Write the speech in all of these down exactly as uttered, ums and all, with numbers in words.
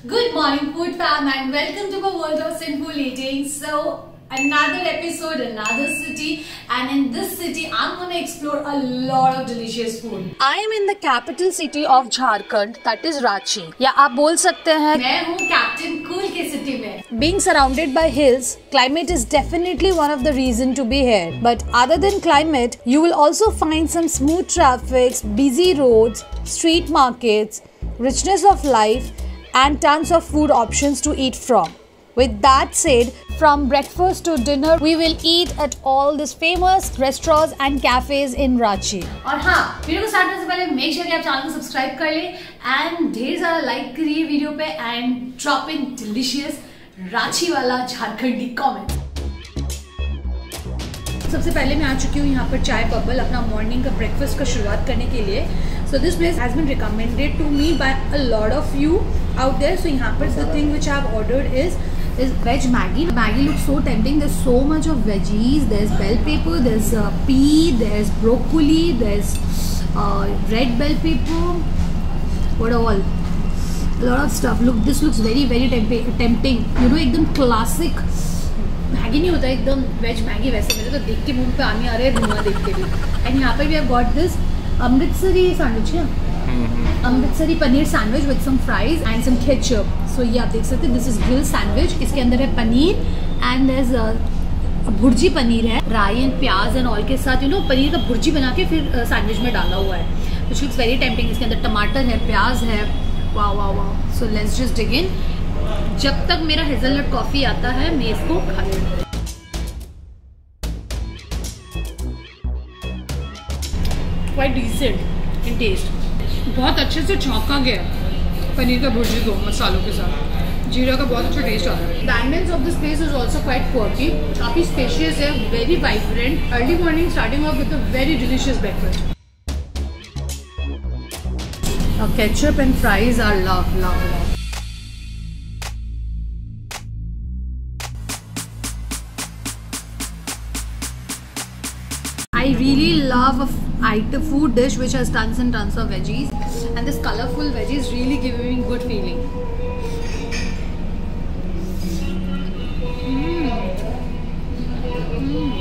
Good morning, food fam, and welcome to the world of sinful eating. So, another episode, another city, and in this city, I'm gonna explore a lot of delicious food. I am in the capital city of Jharkhand, that is Ranchi. या आप बोल सकते हैं मैं हूँ captain cool के city में. Being surrounded by hills, climate is definitely one of the reasons to be here. But other than climate, you will also find some smooth traffic, busy roads, street markets, richness of life, and tons of food options to eat from. With that said, from breakfast to dinner, we will eat at all these famous restaurants and cafes in Ranchi. और हाँ, video को start करने से पहले make sure कि आप channel को subscribe कर लें एंड ढेर सारा लाइक करिए वीडियो पे and drop in delicious Ranchi वाला झारखंडी कमेंट. सबसे पहले मैं आ चुकी हूँ यहाँ पर चाय बबल अपना मॉर्निंग का ब्रेकफास्ट का शुरुआत करने के लिए. So this place has been recommended to me by a lot of you out there. So यहाँ पर the thing which I have ordered is is veg Maggi. Maggi looks so tempting. There's so much of veggies. There's bell pepper, there's uh, pea, there's broccoli, there's uh, red bell pepper. What all? A lot of stuff. Look, this looks very very temp tempting. You know, एकदम classic Maggi नहीं होता, एकदम veg Maggi वैसे. मेरे तो देख के मुंह पे आने आ रहे हैं धुआं देख के भी. And यहाँ पर we have got this Amritsari sandwich है. Amritsari paneer sandwich with some fries and some ketchup. So ये आप देख सकते हैं, दिस इज ग्रिल सैंडविच. इसके अंदर है पनीर एंड देयर भुर्जी पनीर है, राई एंड प्याज एंड ऑल के साथ. यू नो पनीर का भुर्जी बना के फिर सैंडविच में डाला हुआ है, विच लुक्स वेरी टेम्पटिंग. इसके अंदर टमाटर है, प्याज है. वाह वाह वाह. So let's just dig in. जब तक मेरा हेज़लनट कॉफी आता है मैं इसको खा लूँ. Quite decent in taste. बहुत अच्छे से छौंका गया पनीर का भुर्जी को मसालों के साथ. जीरा का बहुत अच्छा टेस्ट आ रहा है. The ambience of this place is also quite quirky. काफी स्पेशियस है, very vibrant. Early morning starting off with a very delicious breakfast. Ketchup and fries are love love love. I really love a item food dish which has tons and tons of veggies, and this colorful veggies really give me good feeling. Mm. Mm.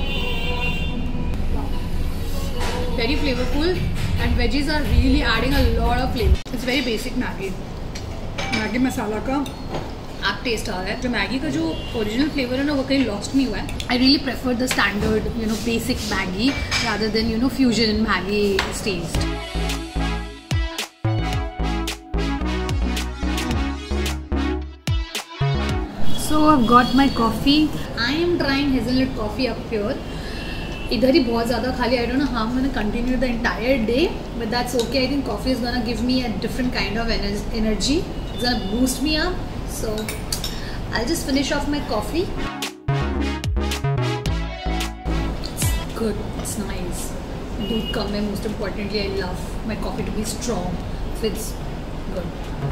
Very flavorful, and veggies are really adding a lot of flavor. It's very basic Maggi. Maggi masala का आप test आ रहा है. जो Maggi का जो original flavour है ना वो कहीं लॉस्ट नहीं हुआ है. I really prefer the standard you know basic Maggi rather than you know fusion in Maggi taste. So I got my coffee. I am trying hazelnut coffee up pure. इधर ही बहुत ज़्यादा खाली. I don't know how I am gonna continue the entire day, but that's okay. I think coffee is gonna give me a different kind of energy. It's gonna boost me up. So I'll just finish off my coffee. It's good, it's nice. दूध कम है. Most importantly, I love my coffee to be strong, so it's good.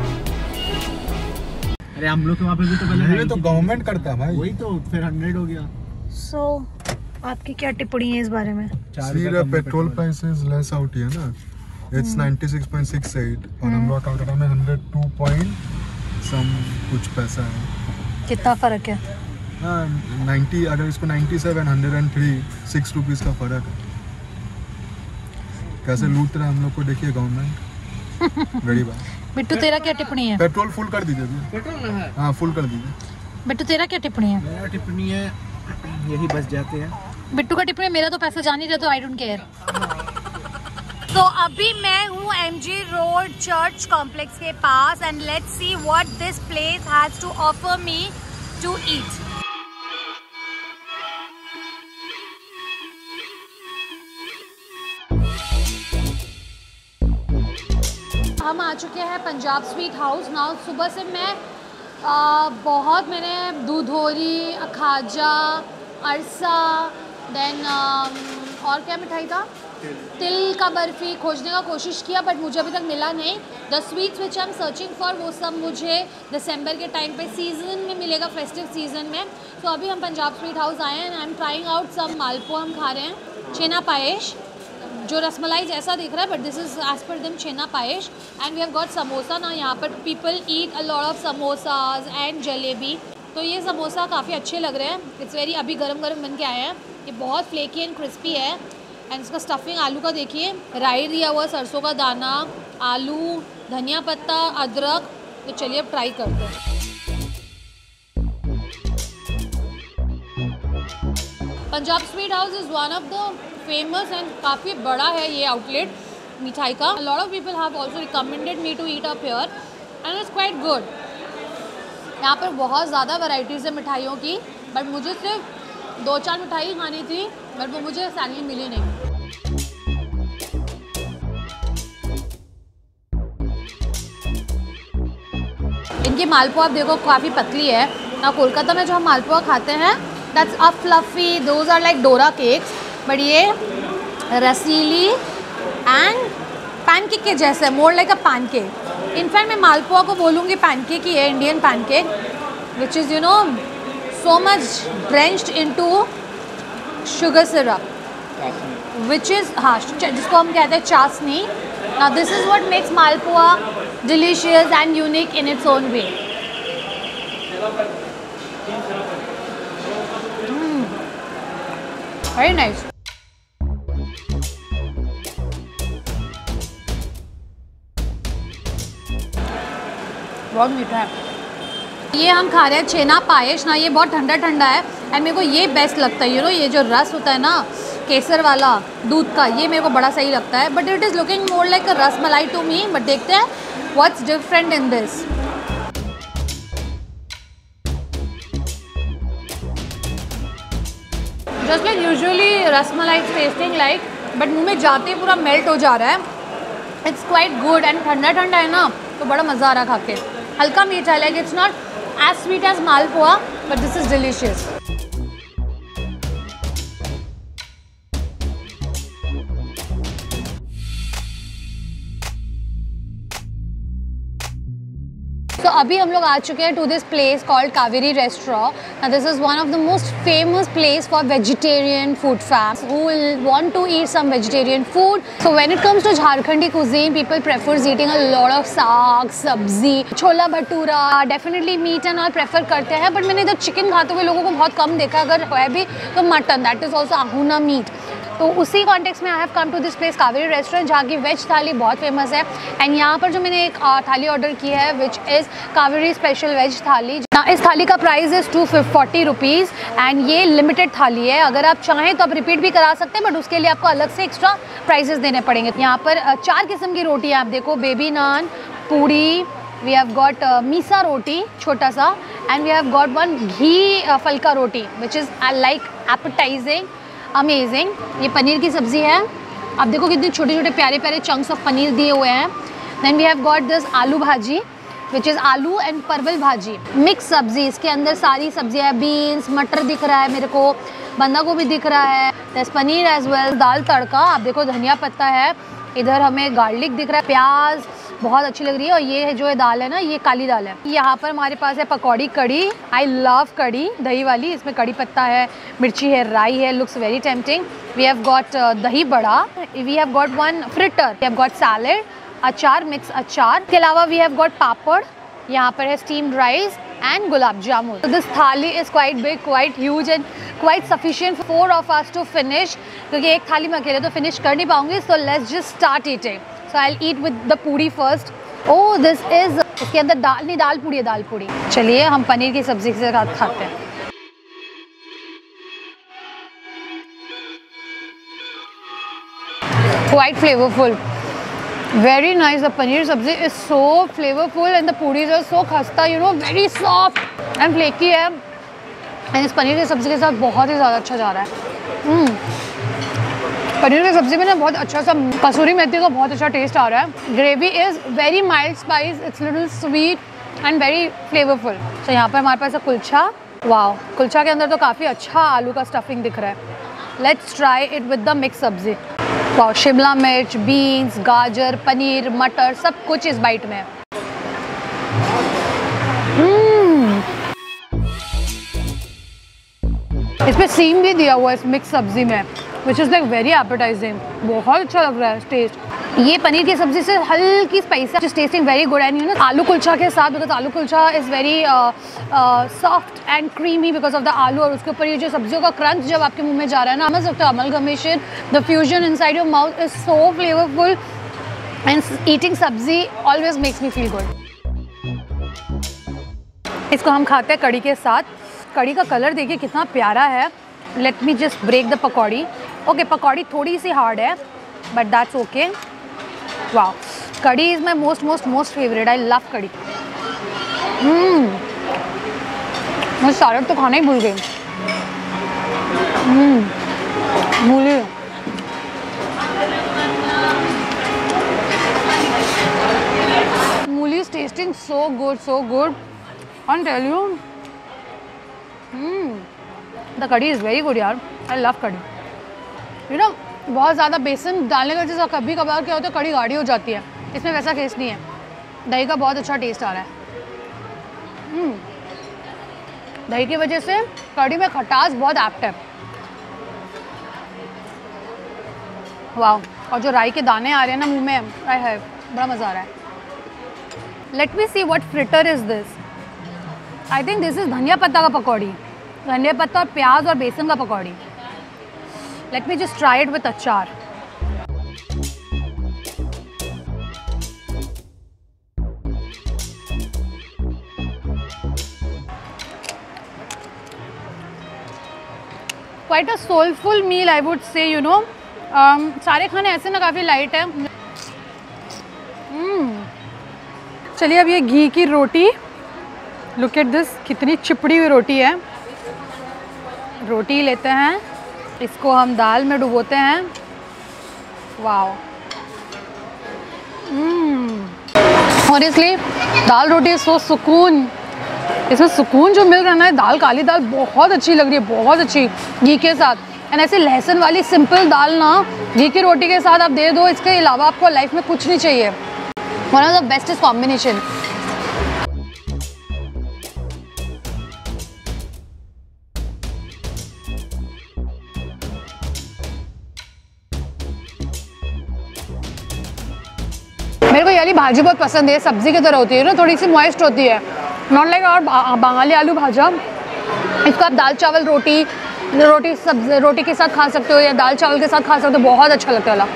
अरे हम लोग के वहाँ पे भी तो पहले ये तो गवर्नमेंट करता है भाई. वही तो फिर हंड्रेड हो गया. So आपकी क्या टिप्पणी है इस बारे में? See, petrol prices less out है ना. It's ninety-six point six eight और हम लोग कलकत्ता में one oh two point सम कुछ पैसा है. कितना फर्क है? हाँ ninety, अगर इसको ninety-seven, one oh three, six rupees का फर्क है. कैसे लूट रहा है हम लोग को देखिए गवर्नमेंट. गरीब है. बिट्टू तेरा क्या टिप्पणी है? पेट्रोल फुल कर दीजिए भैया. पेट्रोल ना है. हाँ फुल कर दीजिए. बिट्टू तेरा क्या टिप्पणी है? मेरा टिप्पणी है यही बच जाते हैं. बिट्टू का टिप्पणी मेरा तो पैसा जान ही रहा, तो आई डोंट केयर. तो अभी मैं हूँ एमजी रोड चर्च कॉम्प्लेक्स के पास and let's see what this place has to offer me to eat. हम आ चुके हैं पंजाब स्वीट हाउस. नाउ सुबह से मैं आ, बहुत मैंने दूधोरी, खाजा, अरसा, देन और क्या मिठाई था, तिल का बर्फ़ी खोजने का कोशिश किया बट मुझे अभी तक मिला नहीं. The sweets which I am searching for वो सब मुझे दिसंबर के टाइम पे सीज़न में मिलेगा, फेस्टिव सीज़न में. तो so, अभी हम पंजाब स्वीट हाउस आए हैं and I am trying out some malpua हम खा रहे हैं. छेना पायेश जो रसमलाई जैसा दिख रहा है, but this is as per them chhena payesh. And we have got samosa ना, यहाँ पर people eat a lot of samosas and jalebi. तो ये समोसा काफ़ी अच्छे लग रहे हैं, इट्स वेरी अभी गरम गरम बन के आए हैं। ये बहुत फ्लेकी एंड क्रिस्पी है। एंड इसका स्टफिंग आलू का देखिए, राई दिया हुआ, सरसों का दाना, आलू, धनिया पत्ता, अदरक। तो चलिए अब ट्राई करते हैं। Punjab sweet house is one of the famous and काफ़ी बड़ा है ये आउटलेट मिठाई का। Lot of people have also recommended me to eat up here and it's quite good. यहाँ पर बहुत ज़्यादा वैरायटीज़ है मिठाइयों की, बट मुझे सिर्फ दो चार मिठाई खानी थी, बट वो मुझे सैलरी मिली नहीं। इनकी मालपुआ आप देखो काफ़ी पतली है ना। कोलकाता में जो हम मालपुआ खाते हैं that's a fluffy, those are like dora cakes, but ये रसीली एंड पैनकेक के जैसे, more like a pancake. In fact मैं मालपुआ को बोलूँगी पैनकेक ही है, Indian pancake, which is you know so much drenched into sugar syrup, which is हाँ जिसको हम कहते हैं चाशनी। Now this is what makes malpua delicious and unique in its own way. Mm. Very nice. बहुत मीठा है। ये हम खा रहे हैं छेना पायेश ना, ये बहुत ठंडा ठंडा है एंड मेरे को ये बेस्ट लगता है। यू नो ये जो रस होता है ना केसर वाला दूध का, ये मेरे को बड़ा सही लगता है, but it is looking more like a rasmalai to me. But देखते हैं what's different in this. Just like usually rasmalai testing like, but मुँह में जाते ही पूरा मेल्ट हो जा रहा है। इट्स क्वाइट गुड एंड ठंडा ठंडा है ना, तो बड़ा मज़ा आ रहा खा के। हल्का मीठा है, like it's not as sweet as malpua, but this is delicious. तो अभी हम लोग आ चुके हैं to this place called Kaveri restaurant. This is one of the most famous place for vegetarian food fans who will want to eat some vegetarian food. So when it comes to Jharkhandi cuisine, people prefers eating a lot of saag, sabzi, chhola bhatura, definitely meat and all prefer करते हैं। But मैंने इधर chicken खाते हुए लोगों को बहुत कम देखा, अगर है भी तो mutton, that is also ahuna meet. तो उसी कॉन्टेक्स्ट में I have come to this place Kaveri restaurant, जहाँ की वेज थाली बहुत फेमस है। एंड यहाँ पर जो मैंने एक थाली ऑर्डर की है which is Kaveri special veg thali. इस थाली का price is two forty rupees and ये लिमिटेड थाली है। अगर आप चाहें तो आप रिपीट भी करा सकते हैं, बट उसके लिए आपको अलग से एक्स्ट्रा प्राइसेस देने पड़ेंगे। यहाँ पर चार किस्म की रोटी है, आप देखो, baby naan, puri, we have got missi roti छोटा सा, and we have got one ghee phulka roti which is I like appetizing, amazing. ये पनीर की सब्ज़ी है, आप देखो कितने छोटे छोटे प्यारे प्यारे चंक्स ऑफ पनीर दिए हुए हैं। Then we have got this aloo bhaji which is आलू एंड परवल भाजी, मिक्स सब्ज़ी। इसके अंदर सारी सब्जियाँ है, बीन्स, मटर दिख रहा है मेरे को, बंदा गोभी दिख रहा है, this paneer as well, dal tadka, आप देखो धनिया पत्ता है, इधर हमें गार्लिक दिख रहा है, प्याज बहुत अच्छी लग रही है। और ये जो है दाल है ना, ये काली दाल है। यहाँ पर हमारे पास है पकौड़ी कड़ी, आई लव कड़ी, दही वाली, इसमें कड़ी पत्ता है, मिर्ची है, राई है, looks very tempting. We have got dahi bada, we have got one fritter, we have got salad, achar, mix achar. इसके अलावा वी हैव गॉट पापड़, यहाँ पर है steamed rice and gulab jamun. This thali is quite big, quite huge and quite sufficient for of us to finish, क्योंकि एक थाली में अकेले तो फिनिश कर नहीं पाऊंगी। So let's just start eating. So I will eat with the puri first. Oh this is, इसके अंदर दाल नहीं, दाल पूड़ी है, दाल पूड़ी। चलिए हम पनीर की सब्जी के साथ खाते हैं। Quite flavourful, very nice. The paneer sabzi is so flavorful and the puris are so khasta, you know, very soft and flaky है। and इस पनीर की सब्जी के साथ बहुत ही ज़्यादा अच्छा जा रहा है। mm. पनीर की सब्जी में ना बहुत अच्छा सा कसूरी मेथी का बहुत अच्छा टेस्ट आ रहा है। Gravy is very mild spice, it's little sweet and very flavourful. तो यहाँ पर हमारे पास है कुलचा। वाह, कुलचा के अंदर तो काफ़ी अच्छा आलू का स्टफिंग दिख रहा है। Let's try it with the mix sabzi. वाह, शिमला मिर्च, बीन्स, गाजर, पनीर, मटर, सब कुछ इस बाइट में है। इसमें सीम भी दिया हुआ है इस मिक्स सब्जी में, which is like very appetizing, बहुत अच्छा लग रहा है टेस्ट। ये पनीर की सब्ज़ी से हल्की spicy, just tasting very good. And you know aloo kulcha के साथ, because aloo kulcha is very soft and creamy because of the aloo, और उसके ऊपर ये जो सब्जियों का क्रंच जब आपके मुंह में जा रहा है ना, समझ सकते हो amalgamation, the fusion inside your mouth is so flavourful and eating sabzi always makes me feel good. इसको हम खाते हैं कड़ी के साथ। कड़ी का कलर देखिए कितना प्यारा है। Let me just break the pakodi. Okay, pakodi थोड़ी सी हार्ड है बट दैट्स ओके। वाह, kadhi is my most most most favourite. I love kadhi. Hmm मैं सैलेड तो खाना ही भूल गई। Hmm mooli, mooli is tasting so good so good. I'll tell you, hmm, the curry is very good यार। I love curry। You know, बहुत ज़्यादा बेसन डालने की वजह से कभी कभार क्या होता है, कड़ी गाढ़ी हो जाती है। इसमें वैसा टेस्ट नहीं है, दही का बहुत अच्छा टेस्ट आ रहा है। hmm, दही की वजह से कड़ी में खटास बहुत एप्ट है। वाह, और जो राई के दाने आ रहे हैं ना मुंह में, आय हाय, बड़ा मज़ा आ रहा है। Let me see what fritter is this. I think this is धनिया पत्ता का पकौड़ी, धनिया पत्ता और प्याज और बेसन का pakodi. Let me just try it with achar. Quite a soulful meal I would say, you know. सारे खाने ऐसे ना काफ़ी लाइट है। mm. चलिए अब ये घी की रोटी, लुक एट दिस, कितनी चिपड़ी हुई रोटी है। रोटी लेते हैं, इसको हम दाल में डुबोते हैं। वाओ, और इसलिए दाल रोटी सो सुकून, इसमें सुकून जो मिल रहा है। दाल, काली दाल बहुत अच्छी लग रही है, बहुत अच्छी घी के साथ। एंड ऐसे लहसुन वाली सिंपल दाल ना घी की रोटी के साथ आप दे दो, इसके अलावा आपको लाइफ में कुछ नहीं चाहिए। One of the bestest combination. मेरे को ये वाली भाजी बहुत पसंद है, सब्जी की तरह होती है ना, थोड़ी सी मॉइस्ट होती है, नॉट लाइक और बंगाली आलू भाजा। इसको आप दाल चावल रोटी रोटी सब्जी रोटी के साथ खा सकते हो या दाल चावल के साथ खा सकते हो, बहुत अच्छा लगता है।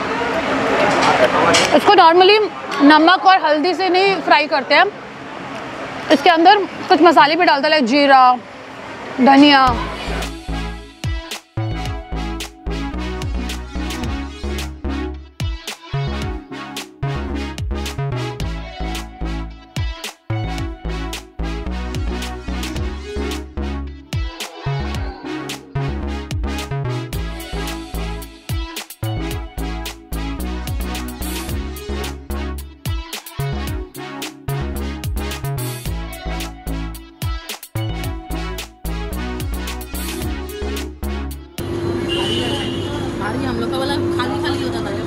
इसको नॉर्मली नमक और हल्दी से नहीं फ्राई करते हैं, इसके अंदर कुछ मसाले भी डालते हैं, लाइक जीरा, धनिया। हम लोग का वाला खाली खाली होता था।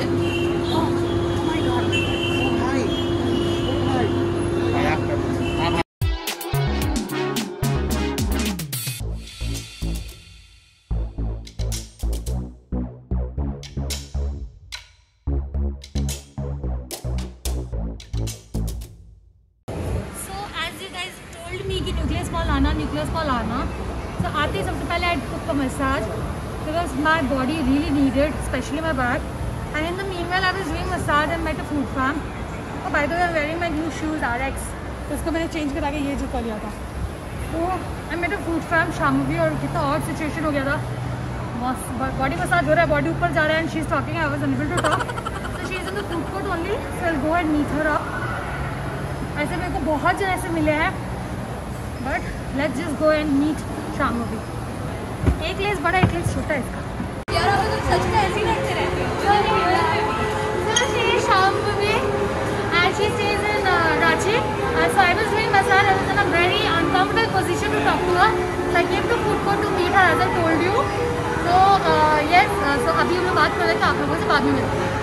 न्यूक्लियस मॉल आना न्यूक्लियस मॉल आना तो आते ही सबसे पहले I took a massage because my body really needed specially my back and in the meanwhile I was doing massage and met a food farm. और by the way I am wearing my new shoes R X, तो उसको मैंने change करा के ये जूता लिया था। तो I met a food farm शाम भी, और कितना और सिचुएशन हो गया था। बॉडी मसाज हो रहा है, बॉडी ऊपर जा रहा है and she is talking, I was unable to talk. So she is in the food court only, so I will go and meet her up. ऐसे मेरे को बहुत जन ऐसे मिले हैं, but let's just go and meet Shamvi. एक लेस बड़ा एक लेस छोटा है इसका। यार अगर तुम सच में ऐसे ही लगते रहते हो। So she is Shambhavi and she stays in uh, Ranchi. Uh, so I was doing massage. I was in a very uncomfortable position to talk to her. So I came to food court to meet her as I told you. So uh, yes, uh, so अभी हम लोग बात कर रहे थे, आप लोगों से बाद में मिलते हैं।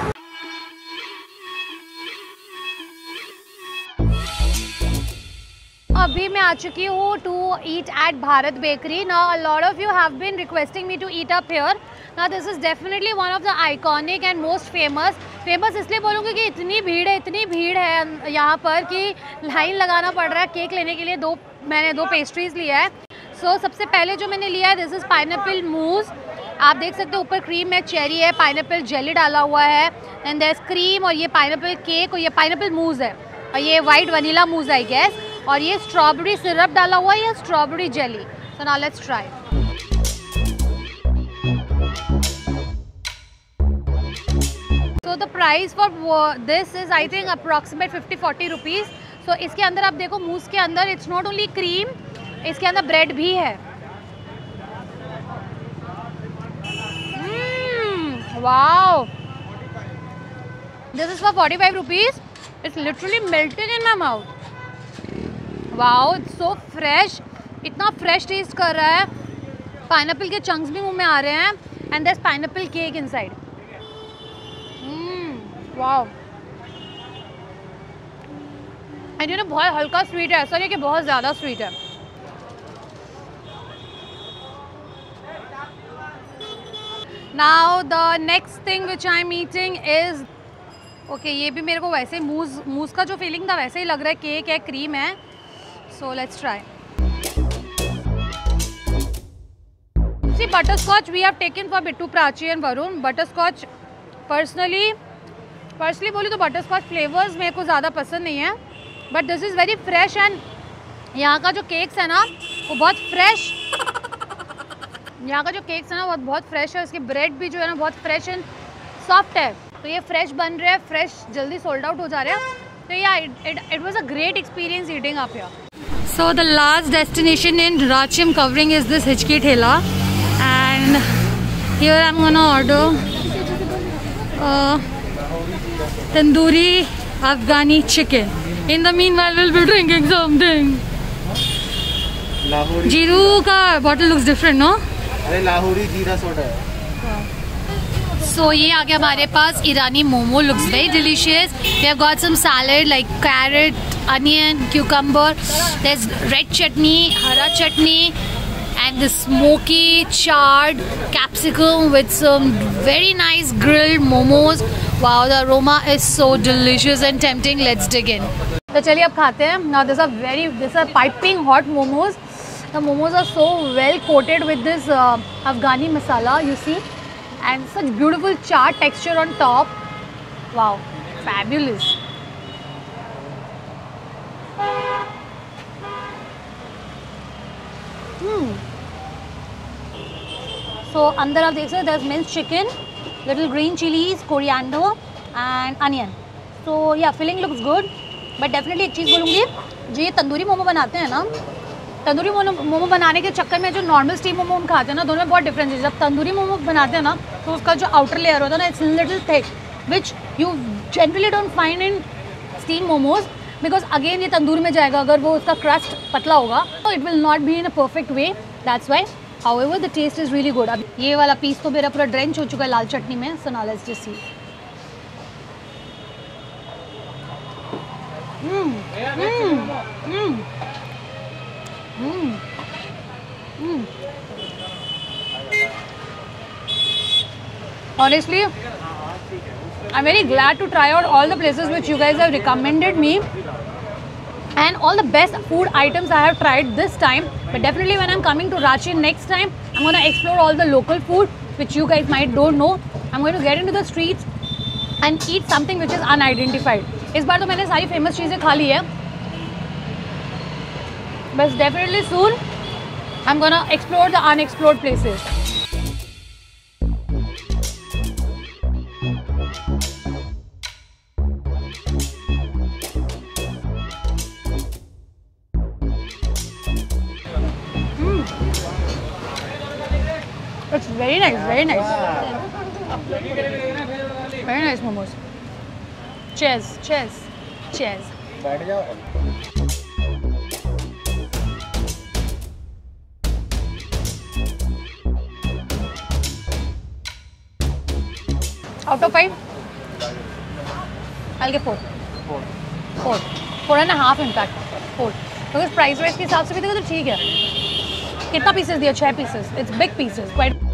अभी मैं आ चुकी हूँ to eat at Bharat bakery. Now a lot of you have been requesting me to eat up here. Now this is definitely one of the iconic and most famous. Famous इसलिए बोलूँगी कि इतनी भीड़ है इतनी भीड़ है यहाँ पर कि लाइन लगाना पड़ रहा है केक लेने के लिए. दो मैंने दो पेस्ट्रीज़ लिया है. सो so, सबसे पहले जो मैंने लिया है दिस इज़ पाइनएप्पल मूज़. आप देख सकते हो ऊपर क्रीम है, चेरी है, पाइनएप्पल जेली डाला हुआ है एंड देयर इज क्रीम. और ये पाइनएप्पल केक और ये पाइनएप्पल मूज़ है और ये white vanilla mousse I guess. और ये स्ट्रॉबेरी सिरप डाला हुआ है या strawberry jelly. So now let's try. So the price for this is I think approximate fifty forty rupees. सो इसके अंदर आप देखो मूज़ के अंदर इट्स नॉट ओनली क्रीम, इसके अंदर ब्रेड भी है. Wow, this is for forty-five rupees. It's literally melting in my mouth. Wow, it's so fresh. इतना fresh taste कर रहा है. Pineapple के chunks भी मुंह में आ रहे हैं. And there's pineapple cake inside. Mm, wow. And you know बहुत हल्का sweet है. ऐसा नहीं कि बहुत ज़्यादा sweet है. Now the next thing which I'm eating is okay, ये भी मेरे को वैसे मूज़ मूज़ का जो फीलिंग था वैसे ही लग रहा है. केक है, क्रीम है. So let's try. See, butterscotch we have taken for Bittu, Prachi and Varun. Butterscotch personally personally बोलूँ तो butterscotch flavors मेरे को ज़्यादा पसंद नहीं है. But this is very fresh and यहाँ का जो केक्स है ना वो बहुत fresh. यहाँ का जो केक्स है ना वो बहुत फ्रेश है. इसकी ब्रेड भी जो है ना बहुत फ्रेश एंड सॉफ्ट है. तो ये फ्रेश बन रहे हैं, फ्रेश जल्दी सोल्ड आउट हो जा रहे हैं. तो yeah it was a great experience eating up here. So the last destination in Ranchi I am covering is this Hichki Thela and here I am gonna order tandoori Afghani chicken. In the meanwhile will be drinking something. Jeeru का bottle looks different no. अरे लाहौरी जीरा soda है. सो so, ये आ गया हमारे पास Irani momo. Looks very delicious. We have got some salad like carrot, onion, cucumber. There is red chutney, हरा chutney and the smoky charred capsicum with some very nice grilled momos. Wow, the aroma is so delicious and tempting. Let's dig in. तो चलिए अब खाते हैं. Now this are very this are piping hot momos. The momos are so well coated with this uh, Afghani masala, you see, and such beautiful charred texture on top. Wow, fabulous. Hmm. So अंदर आप देख सकते हैं there's minced chicken, little green chilies, coriander and onion. So yeah, filling looks good, but definitely एक चीज़ बोलूँगी, जो ये तंदूरी मोमो बनाते हैं ना, तंदूरी मोमो बनाने के चक्कर में जो नॉर्मल स्टीम मोमो हम खाते हैं ना दोनों में बहुत डिफरेंस है. जब तंदूरी मोमो बनाते हैं ना तो उसका जो आउटर लेयर होता है ना it's little thick which you generally don't find in steam momos because again ये तंदूर में जाएगा. अगर वो उसका क्रस्ट पतला होगा तो it will not be in a perfect way. That's why however the taste is really good. अब ये वाला पीस तो मेरा पूरा ड्रेंच हो चुका है लाल चटनी में. So now let's just see. Mm. Mm. Honestly, I'm very glad to try out all the places which you guys have recommended me and all the best food items I have tried this time. But definitely when I'm coming to Ranchi next time, I'm going to explore all the local food which you guys might don't know. I'm going to get into the streets and eat something which is unidentified. इस बार तो मैंने सारी famous चीज़ें खा ली है. But definitely soon, I'm gonna explore the unexplored places. Mm. It's very nice, very nice. Very nice momos. Cheers, cheers, cheers. बैठ जाओ. Out of five, I'll get four. Four. Four. Four and a half, in fact. Four. अगर price wise के हिसाब से भी देखो तो ठीक है। कितना पीसेस दिया? छः pieces. It's big pieces quite.